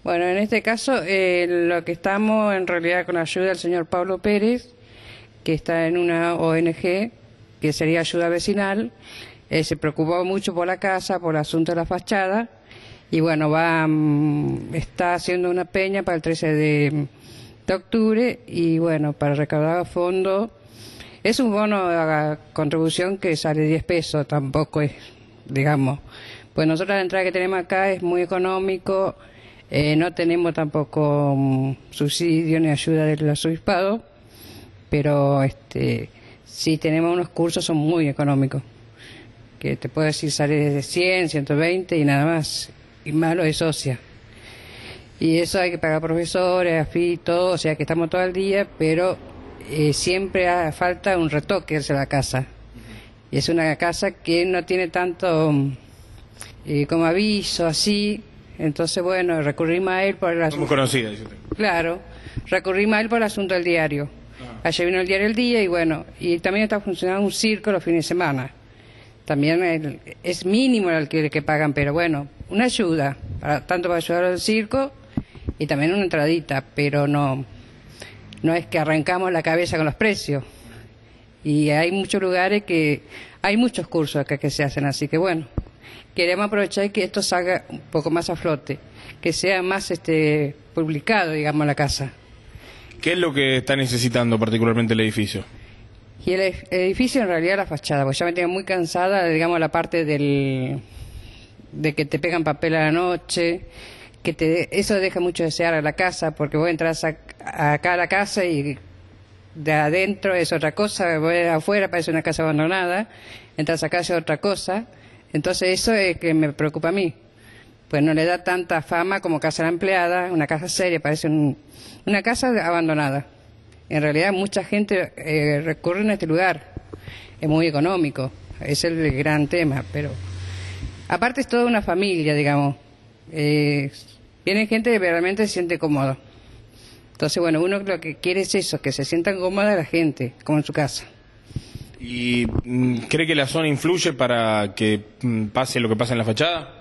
Bueno, en este caso, lo que estamos en realidad con ayuda del señor Pablo Pérez, que está en una ONG, que sería ayuda vecinal, se preocupó mucho por la casa, por el asunto de la fachada, y bueno, está haciendo una peña para el 13 de octubre, y bueno, para recaudar fondos. Es un bono a contribución que sale 10 pesos, tampoco es, digamos. Pues nosotros la entrada que tenemos acá es muy económico, no tenemos tampoco subsidio ni ayuda del arzobispado, pero sí tenemos unos cursos, son muy económicos, que te puedo decir sale de 100, 120 y nada más, y más lo de socia. Y eso hay que pagar profesores, AFI, todo, o sea que estamos todo el día, pero siempre falta un retoque hacia la casa. Y es una casa que no tiene tanto como aviso, así. Entonces, bueno, recurrimos a él por el asunto. Muy conocida, dice usted. Claro, recurrimos a él por el asunto del diario. Ayer vino el diario El Día y bueno, y también está funcionando un circo los fines de semana. También es mínimo el alquiler que pagan, pero bueno, una ayuda, tanto para ayudar al circo y también una entradita, pero no es que arrancamos la cabeza con los precios. Y hay muchos lugares hay muchos cursos acá que se hacen, así que bueno, queremos aprovechar que esto salga un poco más a flote, que sea más publicado, digamos, la casa. ¿Qué es lo que está necesitando particularmente el edificio? Y el edificio en realidad la fachada, porque ya me tengo muy cansada, digamos, la parte de que te pegan papel a la noche, eso deja mucho desear a la casa, porque vos entras acá a la casa y de adentro es otra cosa, vos afuera parece una casa abandonada, entras acá es otra cosa, entonces eso es que me preocupa a mí, pues no le da tanta fama como casa de la empleada, una casa seria, parece una casa abandonada. En realidad mucha gente recurre a este lugar, es muy económico, es el gran tema, pero aparte es toda una familia, digamos, viene gente que realmente se siente cómodo. Entonces, bueno, uno lo que quiere es eso, que se sientan cómoda la gente, como en su casa. ¿Y cree que la zona influye para que pase lo que pasa en la fachada?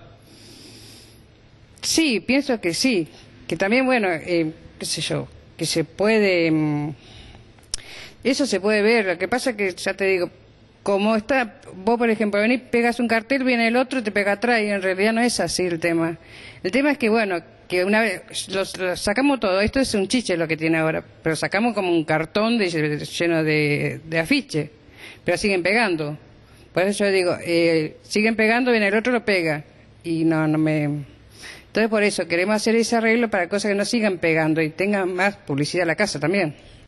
Sí, pienso que sí, que también, bueno, qué sé yo, que se puede, eso se puede ver, lo que pasa es que, ya te digo, como está, vos por ejemplo, venís, pegas un cartel, viene el otro y te pega atrás, y en realidad no es así el tema. El tema es que, bueno, que una vez lo sacamos todo, esto es un chiche lo que tiene ahora, pero sacamos como un cartón lleno de afiches, pero siguen pegando. Por eso yo digo, siguen pegando, viene el otro lo pega, y no me... Entonces por eso queremos hacer ese arreglo para cosas que no sigan pegando y tengan más publicidad en la casa también.